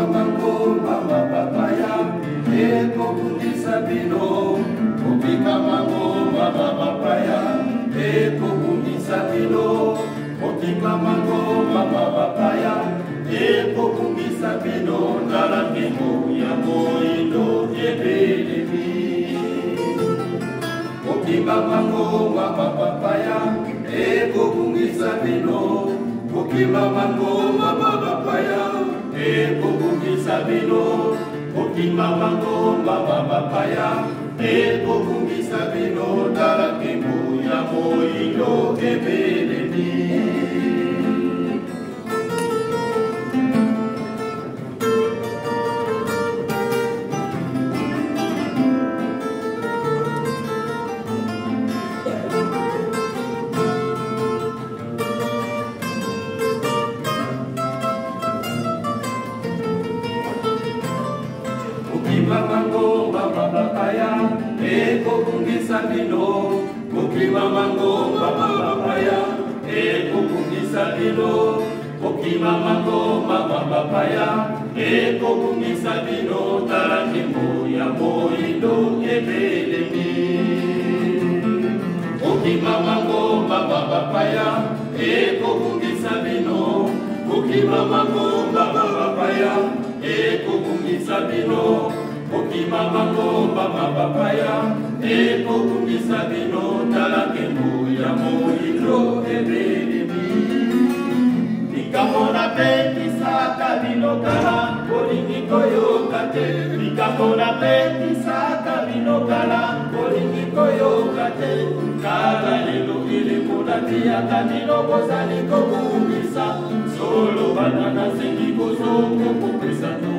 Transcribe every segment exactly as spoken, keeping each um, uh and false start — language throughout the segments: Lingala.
mango mama papaya eko kundisa bino kopika mango mama papaya eko kundisa bino kopika mango mama papaya eko kundisa bino ndala bino ya moindo ebelebi kopika mango mama papaya eko kundisa bino kopika mango mama papaya eko kundisa bino kopika mango mama papaya eko kundisa bino ndala bino ya moindo ebelebi. Kopika mango mama papaya eko kundisa bino kopika mango mama papaya eko kundisa bino kopika mango mama papaya eko kundisa bino taratibu ya moindo ebelemi kopika mango mama papaya eko kundisa bino kopika mango mama papaya eko kundisa bino kopika mango mama papaya eko kundisa bino taratibu ya moindo ebelemi nikamona petisaka bino kala kolingi koyoka te nikamona petisaka bino kala kolingi koyoka te kala lelo ilimuna tiyaka bino bozali kobungisa solo banana sengi kozongo kopesa tu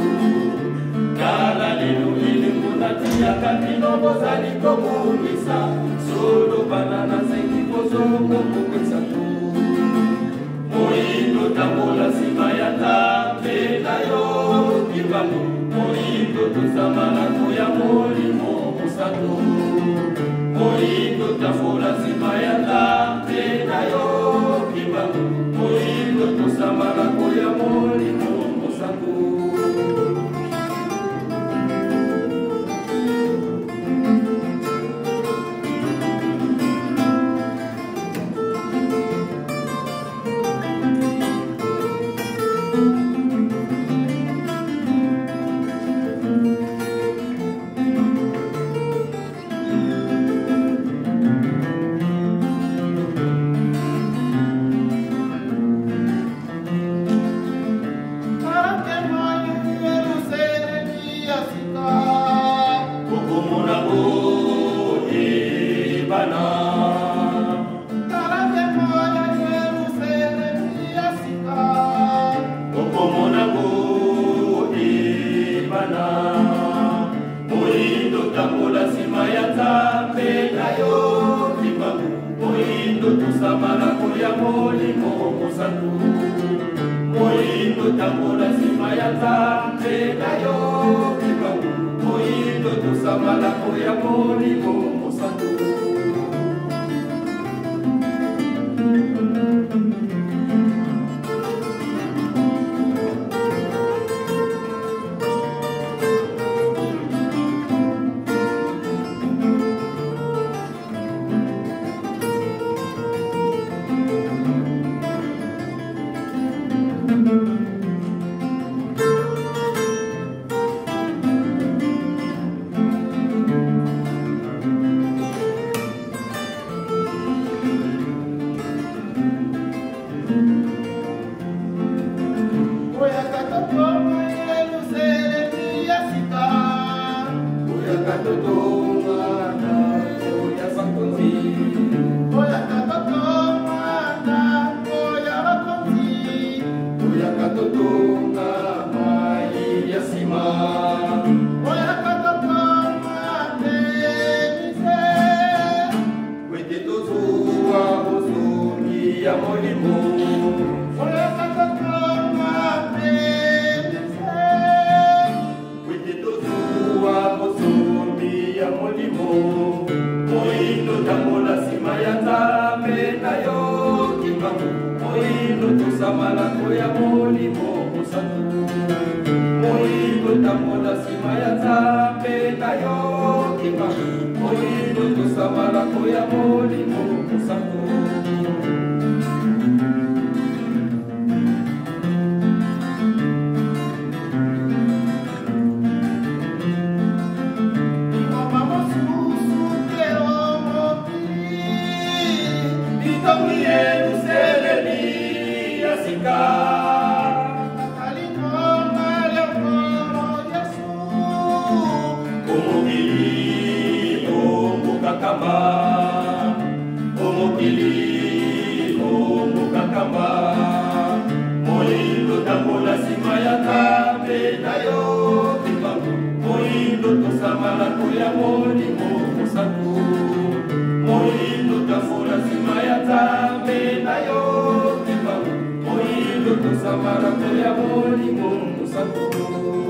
kala lelo ilimuna tiyaka bino bozali kobungisa solo banana sengi kozongo kopesa tu moindo tambola sima ya tape na yo kibango moindo tozamana koya molimo mosato moindo tambola sima ya tape na yo kibango moindo tozamana koya molimo mosato. Moindo tambola sima ya tape na yo kibango moindo tusamala koya molimo mosantu moindo tambola sima ya tape na yo kibango moindo tusamala koya molimo mosantu. Moindo tambola sima ya tape na yo kibango moindo tusamala koya molimo musatu moyindo tambola nsima ya Nzambe na yo kimbangu moyindo tosamalako ya molimo mosantu Omokili, omokakamba, moyindo tambola nsima ya Nzambe na yo kimbangu, moyindo tosamalako ya molimo mosantu, moyindo tambola nsima ya Nzambe na yo kimbangu, moyindo tosamalako ya molimo mosantu.